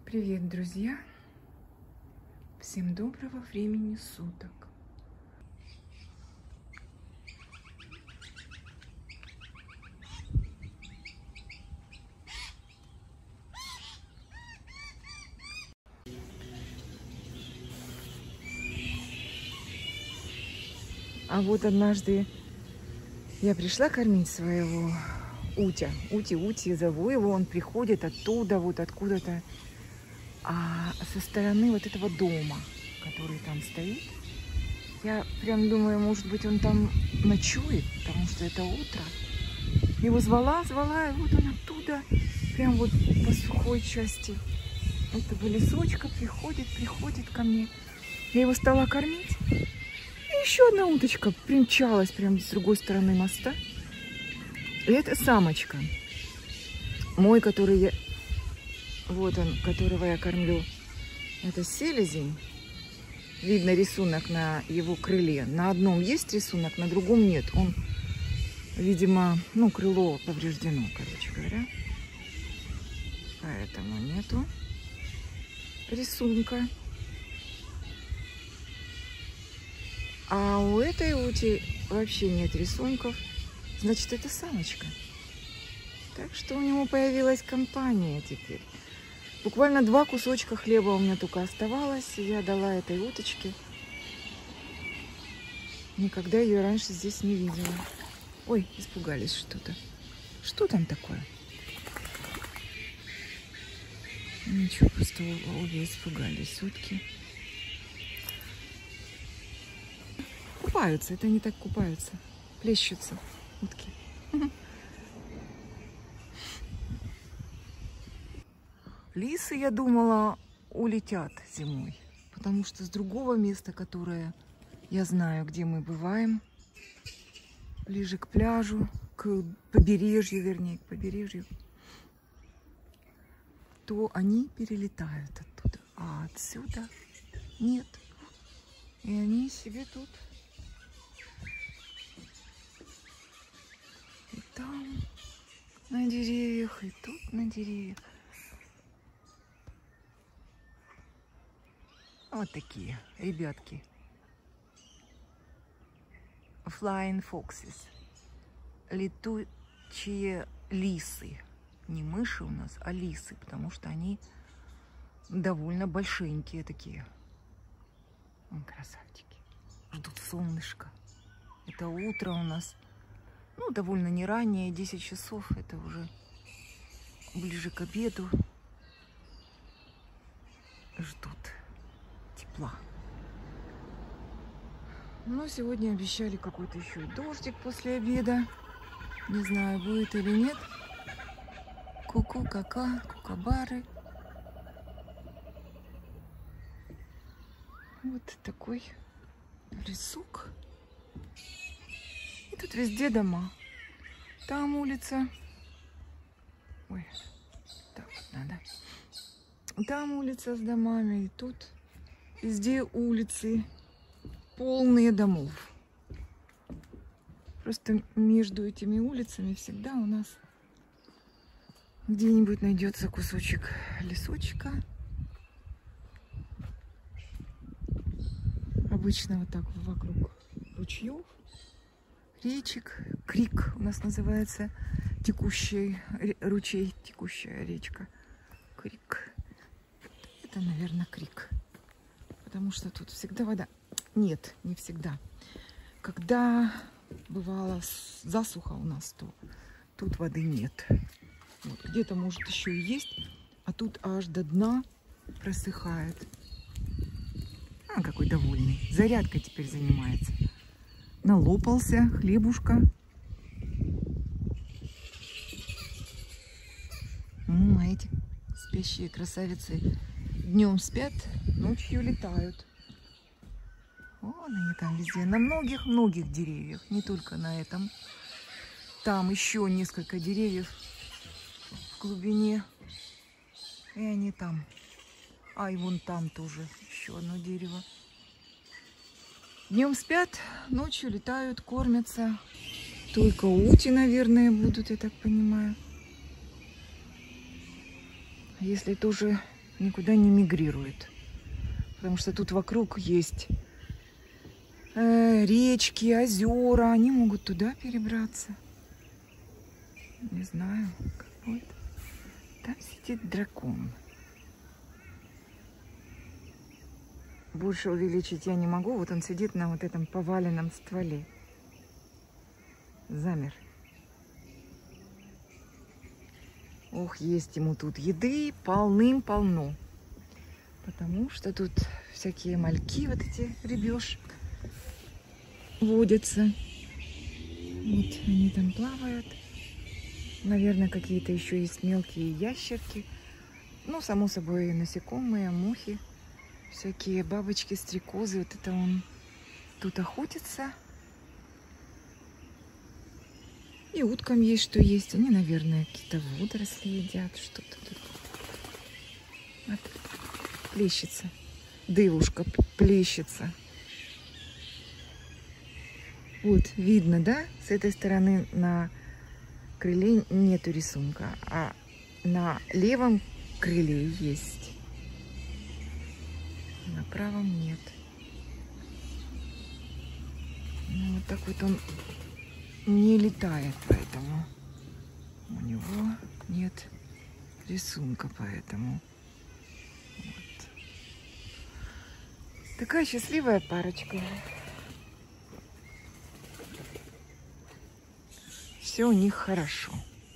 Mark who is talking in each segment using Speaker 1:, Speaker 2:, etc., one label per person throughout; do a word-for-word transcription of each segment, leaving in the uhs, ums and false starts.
Speaker 1: Привет, друзья! Всем доброго времени суток! А вот однажды я пришла кормить своего Утя. Ути, Ути, зову его, он приходит оттуда, вот откуда-то. А со стороны вот этого дома, который там стоит, я прям думаю, может быть, он там ночует, потому что это утро. Его звала, звала, и вот он оттуда, прям вот по сухой части этого лесочка приходит, приходит ко мне. Я его стала кормить. И еще одна уточка примчалась прям с другой стороны моста. И это самочка. Мой, который я... Вот он, которого я кормлю. Это селезень. Видно рисунок на его крыле. На одном есть рисунок, на другом нет. Он, видимо, ну, крыло повреждено, короче говоря. Поэтому нету рисунка. А у этой ути вообще нет рисунков. Значит, это самочка. Так что у него появилась компания теперь. Буквально два кусочка хлеба у меня только оставалось. И я дала этой уточке. Никогда ее раньше здесь не видела. Ой, испугались что-то. Что там такое? Ничего, просто обе испугались утки. Купаются, это они так купаются. Плещутся утки. Лисы, я думала, улетят зимой, потому что с другого места, которое я знаю, где мы бываем, ближе к пляжу, к побережью, вернее, к побережью, то они перелетают оттуда, а отсюда нет. И они себе тут и там на деревьях, и тут на деревьях. Вот такие ребятки. Flying foxes. Летучие лисы. Не мыши у нас, а лисы, потому что они довольно большенькие такие. Красавчики. Ждут солнышко. Это утро у нас. Ну, довольно не раннее, десять часов. Это уже ближе к обеду. Ждут тепла. Но сегодня обещали какой-то еще и дождик после обеда. Не знаю, будет или нет. Ку-ку, кака, кукабары. Вот такой лесок. И тут везде дома. Там улица. Ой, так вот надо. Там улица с домами, и тут везде улицы, полные домов. Просто между этими улицами всегда у нас где-нибудь найдется кусочек лесочка. Обычно вот так вокруг ручьев, речек. Крик у нас называется текущий ручей, текущая речка. Крик. Это, наверное, крик. Потому что тут всегда вода. Нет, не всегда. Когда бывала засуха у нас, то тут воды нет. Вот. Где-то, может, еще и есть, а тут аж до дна просыхает. А, какой довольный. Зарядкой теперь занимается. Налопался хлебушка. Ну, а эти спящие красавицы днем спят, ночью летают. Вон они там везде, на многих-многих деревьях, не только на этом. Там еще несколько деревьев в глубине, и они там. А и вон там тоже еще одно дерево. Днем спят, ночью летают, кормятся. Только ути, наверное, будут, я так понимаю. Если тоже никуда не мигрирует. Потому что тут вокруг есть э, речки, озера. Они могут туда перебраться. Не знаю, как будет. Там сидит дракон. Больше увеличить я не могу. Вот он сидит на вот этом поваленном стволе. Замер. Ох, есть ему тут еды полным-полно. Потому что тут всякие мальки, вот эти рыбешек, водятся. Вот они там плавают. Наверное, какие-то еще есть мелкие ящерки. Ну, само собой, насекомые, мухи. Всякие бабочки, стрекозы. Вот это он тут охотится. И уткам есть что есть. Они, наверное, какие-то водоросли едят. Что-то тут. Вот. Плещется. Дывушка плещется. Вот, видно, да? С этой стороны на крыле нету рисунка, а на левом крыле есть. На правом нет. Ну, вот так вот он не летает, поэтому у него нет рисунка, поэтому вот. Такая счастливая парочка. Все у них хорошо.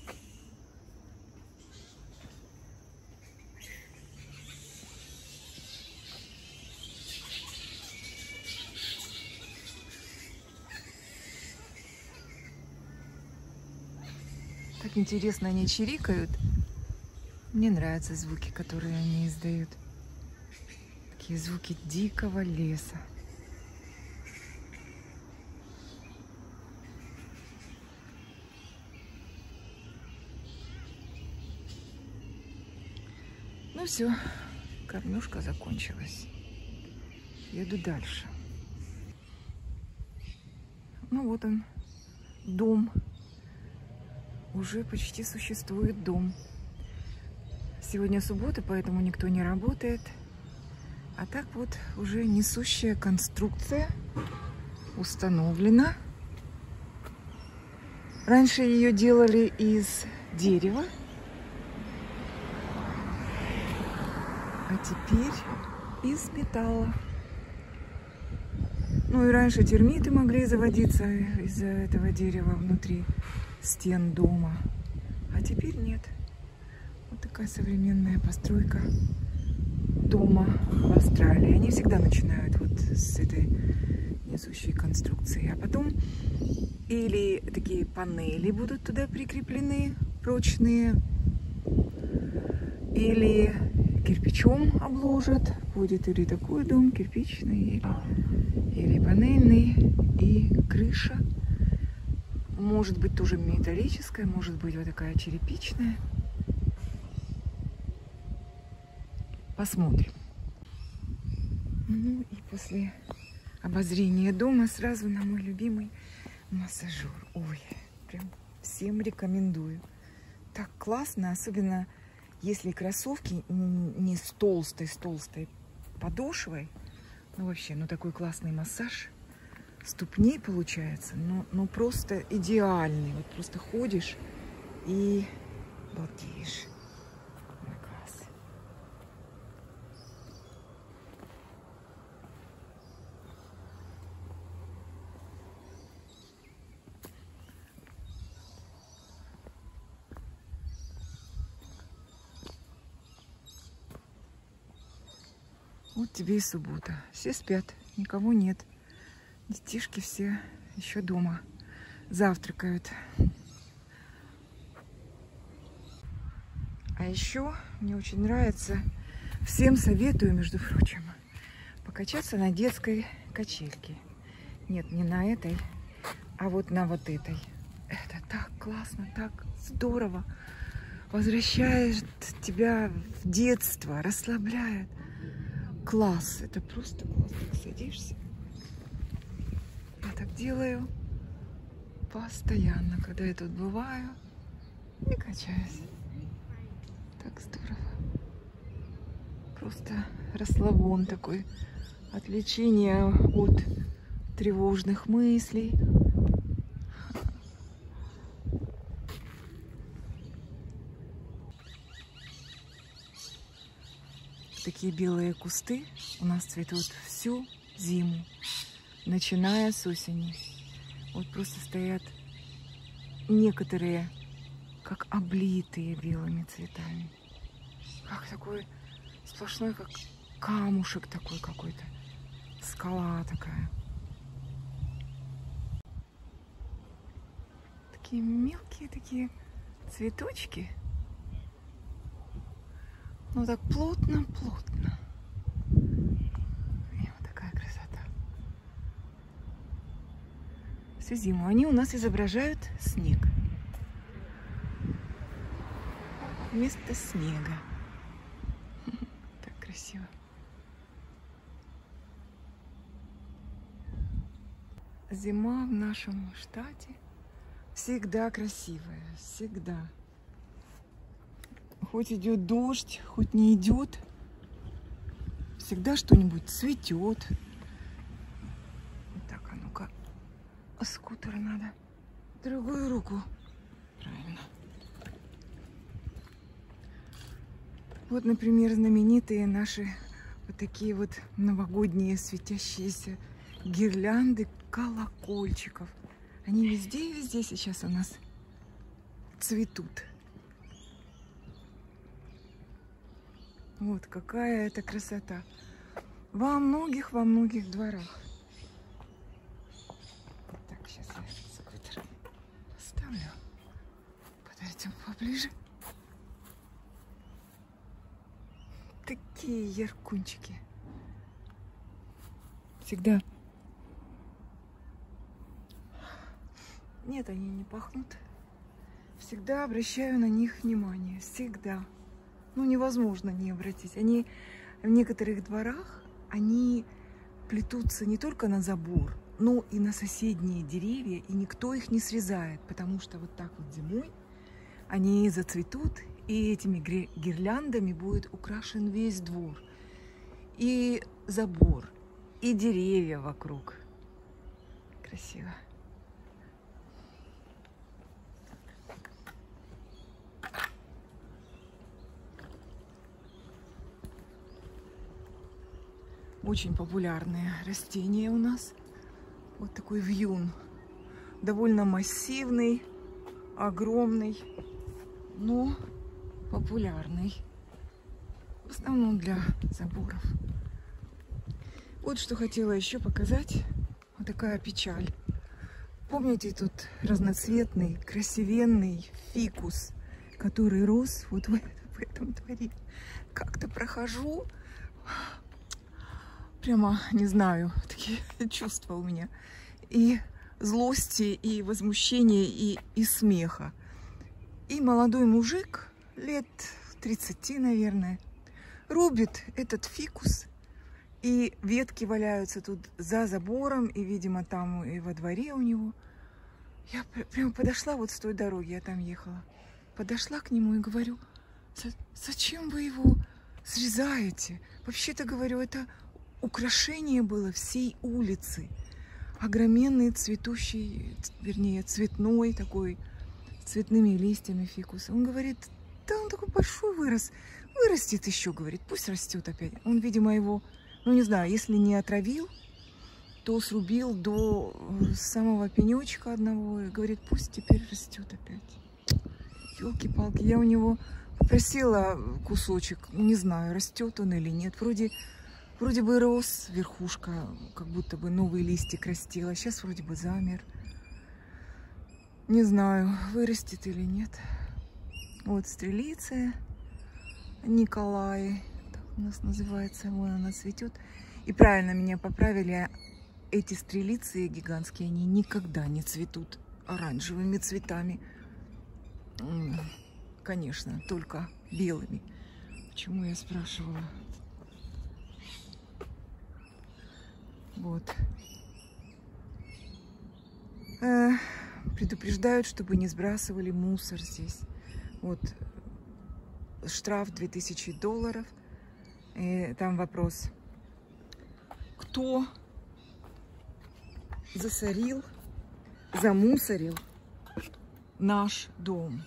Speaker 1: Так интересно они чирикают. Мне нравятся звуки, которые они издают. Такие звуки дикого леса. Ну все, кормежка закончилась. Еду дальше. Ну вот он, дом. Уже почти существует дом. Сегодня суббота, поэтому никто не работает. А так вот уже несущая конструкция установлена. Раньше ее делали из дерева. А теперь из металла. Ну и раньше термиты могли заводиться из-за этого дерева внутри стен дома. А теперь нет. Вот такая современная постройка дома в Австралии. Они всегда начинают вот с этой несущей конструкции. А потом или такие панели будут туда прикреплены, прочные, или кирпичом обложат. Будет или такой дом кирпичный, или, или панельный, и крыша. Может быть тоже металлическая, может быть вот такая черепичная. Посмотрим. Ну и после обозрения дома сразу на мой любимый массажер. Ой, прям всем рекомендую. Так классно, особенно если кроссовки не с толстой, с толстой подошвой. Ну вообще, ну такой классный массаж ступней получается. Ну, ну просто идеальный. Вот просто ходишь и балдеешь. Ой, класс. Вот тебе и суббота. Все спят, никого нет. Детишки все еще дома завтракают. А еще мне очень нравится, всем советую, между прочим, покачаться на детской качельке. Нет, не на этой, а вот на вот этой. Это так классно, так здорово. Возвращает тебя в детство, расслабляет. Класс, это просто класс. Садишься. Я так делаю постоянно, когда я тут бываю, и качаюсь. Так здорово. Просто расслабон такой. Отвлечение от тревожных мыслей. Такие белые кусты у нас цветут всю зиму, начиная с осени. Вот просто стоят некоторые, как облитые белыми цветами. Как такой сплошной, как камушек такой какой-то. Скала такая. Такие мелкие такие цветочки. Ну так плотно-плотно. И вот такая красота. Всю зиму они у нас изображают снег. Вместо снега. Так красиво. Зима в нашем штате всегда красивая. Всегда. Хоть идет дождь, хоть не идет, всегда что-нибудь цветет. Так, а ну-ка, скутер надо. Другую руку. Правильно. Вот, например, знаменитые наши вот такие вот новогодние светящиеся гирлянды колокольчиков. Они везде и везде сейчас у нас цветут. Вот какая это красота. Во многих, во многих дворах. Так, сейчас я скутер поставлю. Подойдем поближе. Такие яркунчики. Всегда. Нет, они не пахнут. Всегда обращаю на них внимание. Всегда. Ну, невозможно не обратить. Они в некоторых дворах, они плетутся не только на забор, но и на соседние деревья, и никто их не срезает, потому что вот так вот зимой они зацветут, и этими гирляндами будет украшен весь двор. И забор, и деревья вокруг. Красиво. Очень популярные растения у нас. Вот такой вьюн. Довольно массивный, огромный, но популярный. В основном для заборов. Вот что хотела еще показать. Вот такая печаль. Помните тут разноцветный, красивенный фикус, который рос вот в, в этом дворе? Как-то прохожу. Прямо, не знаю, такие чувства у меня. И злости, и возмущения, и, и смеха. И молодой мужик, лет тридцати, наверное, рубит этот фикус. И ветки валяются тут за забором, и, видимо, там и во дворе у него. Я прямо подошла вот с той дороги, я там ехала. Подошла к нему и говорю, зачем вы его срезаете? Вообще-то, говорю, это украшение было всей улицы. Огроменный цветущий, вернее, цветной такой, с цветными листьями фикус. Он говорит, да он такой большой вырос, вырастет еще, говорит, пусть растет опять. Он, видимо, его, ну не знаю, если не отравил, то срубил до самого пенечка одного и говорит, пусть теперь растет опять. Ёлки-палки, я у него попросила кусочек, не знаю, растет он или нет. Вроде Вроде бы рос, верхушка, как будто бы новый листик растил, а сейчас вроде бы замер. Не знаю, вырастет или нет. Вот стрелиция Николай, так у нас называется, вон она цветет. И правильно меня поправили, эти стрелицы гигантские, они никогда не цветут оранжевыми цветами. Конечно, только белыми. Почему я спрашивала? Вот. Э, предупреждают, чтобы не сбрасывали мусор здесь. Вот. Штраф две тысячи долларов. И там вопрос: кто засорил, замусорил наш дом?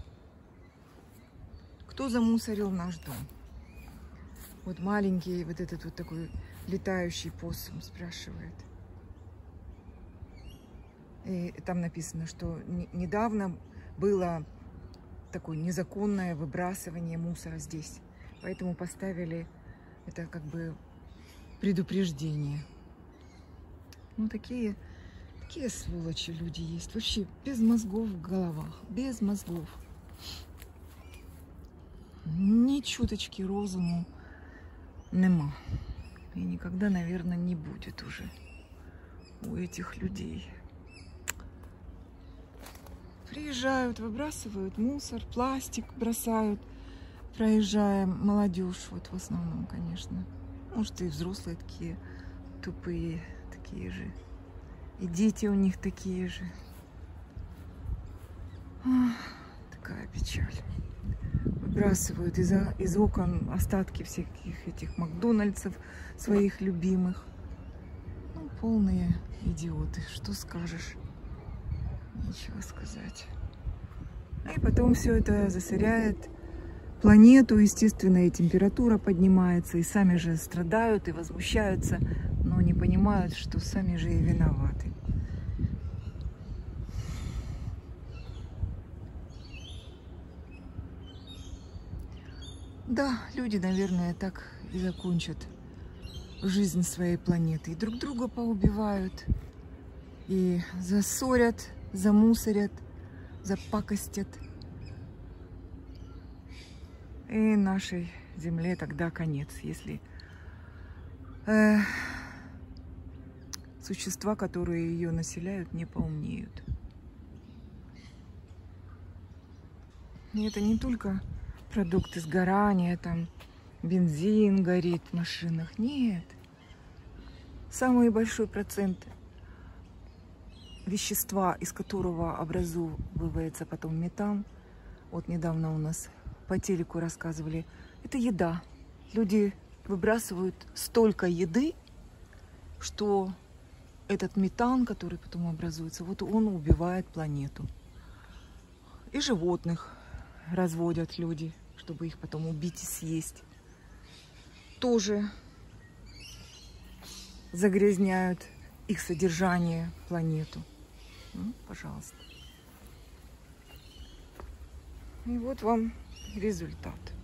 Speaker 1: Кто замусорил наш дом? Вот маленький вот этот вот такой летающий поссум спрашивает. И там написано, что недавно было такое незаконное выбрасывание мусора здесь. Поэтому поставили это как бы предупреждение. Ну, такие, такие сволочи люди есть. Вообще без мозгов в головах. Без мозгов. Ни чуточки розуму нема. И никогда, наверное, не будет уже у этих людей. Приезжают, выбрасывают мусор, пластик бросают, проезжая. Молодежь, вот в основном, конечно. Может, и взрослые такие тупые, такие же. И дети у них такие же. Ах, такая печаль. Выбрасывают из, из окон остатки всяких этих Макдональдсов, своих любимых. Ну, полные идиоты, что скажешь. Нечего сказать. И потом все это засоряет планету, естественно, и температура поднимается, и сами же страдают и возмущаются, но не понимают, что сами же и виноваты. Да, люди, наверное, так и закончат жизнь своей планеты. И друг друга поубивают, и засорят, замусорят, запакостят. И нашей земле тогда конец, если э, существа, которые ее населяют, не поумнеют. И это не только продукты сгорания, там бензин горит в машинах. Нет. Самый большой процент вещества, из которого образовывается потом метан, вот недавно у нас по телеку рассказывали, это еда. Люди выбрасывают столько еды, что этот метан, который потом образуется, вот он убивает планету. И животных разводят люди, чтобы их потом убить и съесть. Тоже загрязняют их содержание, планету. Ну, пожалуйста. И вот вам результат.